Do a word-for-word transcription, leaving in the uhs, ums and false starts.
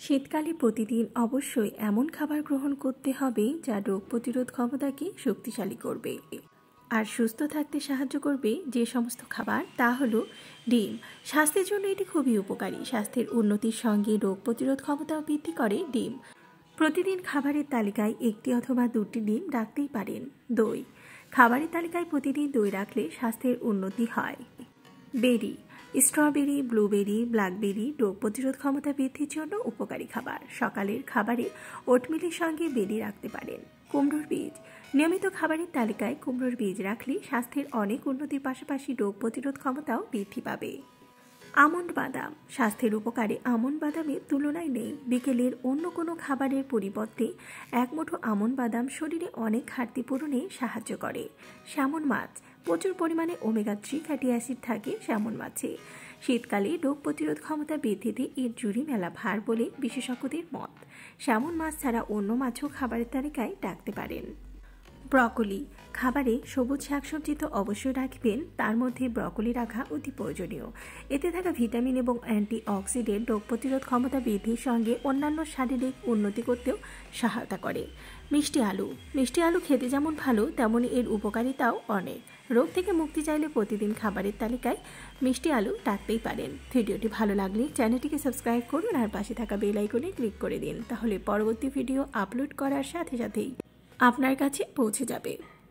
শীতকালে প্রতিদিন অবশ্যই এমন খাবার গ্রহণ করতে হবে যা রোগ প্রতিরোধ ক্ষমতাকে শক্তিশালী করবে আর সুস্থ থাকতে সাহায্য করবে। যে সমস্ত খাবার তা হলো ডিম। স্বাস্থ্যের জন্য এটি খুবই উপকারী। স্বাস্থ্যের উন্নতির সঙ্গে রোগ প্রতিরোধ ক্ষমতাও বৃদ্ধি করে ডিম। প্রতিদিন খাবারের তালিকায় একটি অথবা দুটি ডিম রাখতেই পারেন। দই। খাবারের তালিকায় প্রতিদিন দই রাখলে স্বাস্থ্যের উন্নতি হয়। বেরি। স্ট্রবেরি, ব্লুবেরি, ব্ল্যাকবেরি রোগ প্রতিরোধ ক্ষমতা বৃদ্ধির জন্য উপকারী খাবার। সকালের খাবারে ওটমিলের সঙ্গে বেরি রাখতে পারেন। কুমড়োর বীজ। নিয়মিত খাবারের তালিকায় কুমড়োর বীজ রাখলে স্বাস্থ্যের অনেক উন্নতির পাশাপাশি রোগ প্রতিরোধ ক্ষমতাও বৃদ্ধি পাবে। আমন্ড বাদাম। স্বাস্থ্যের উপকারে আমন্ড বাদামের তুলনায় নেই। বিকেলের অন্য কোনো খাবারের পরিবর্তে এক মুঠো আমন্ড বাদাম শরীরে অনেক ঘাটতি পূরণে সাহায্য করে। স্যামন মাছ। প্রচুর পরিমাণে ওমেগা থ্রি ফ্যাটি অ্যাসিড থাকে স্যামন মাছে। শীতকালে রোগ প্রতিরোধ ক্ষমতা বৃদ্ধিতে এর জুড়ি মেলা ভার বলে বিশেষজ্ঞদের মত। স্যামন মাছ ছাড়া অন্য মাছও খাবারের তালিকায় রাখতে পারেন। ব্রকলি। খাবারে সবুজ শাকসবজি তো অবশ্যই রাখবেন, তার মধ্যে ব্রকলি রাখা অতি প্রয়োজনীয়। এতে থাকা ভিটামিন এবং অ্যান্টি অক্সিডেন্ট রোগ প্রতিরোধ ক্ষমতা বৃদ্ধির সঙ্গে অন্যান্য শারীরিক উন্নতি করতেও সহায়তা করে। মিষ্টি আলু। মিষ্টি আলু খেতে যেমন ভালো তেমনি এর উপকারিতাও অনেক। রোগ থেকে মুক্তি চাইলে প্রতিদিন খাবারের তালিকায় মিষ্টি আলু রাখতেই পারেন। ভিডিওটি ভালো লাগলে চ্যানেলটিকে সাবস্ক্রাইব করুন আর পাশে থাকা বেল আইকনে ক্লিক করে দিন, তাহলে পরবর্তী ভিডিও আপলোড করার সাথে সাথেই আপনার কাছে পৌঁছে যাবে।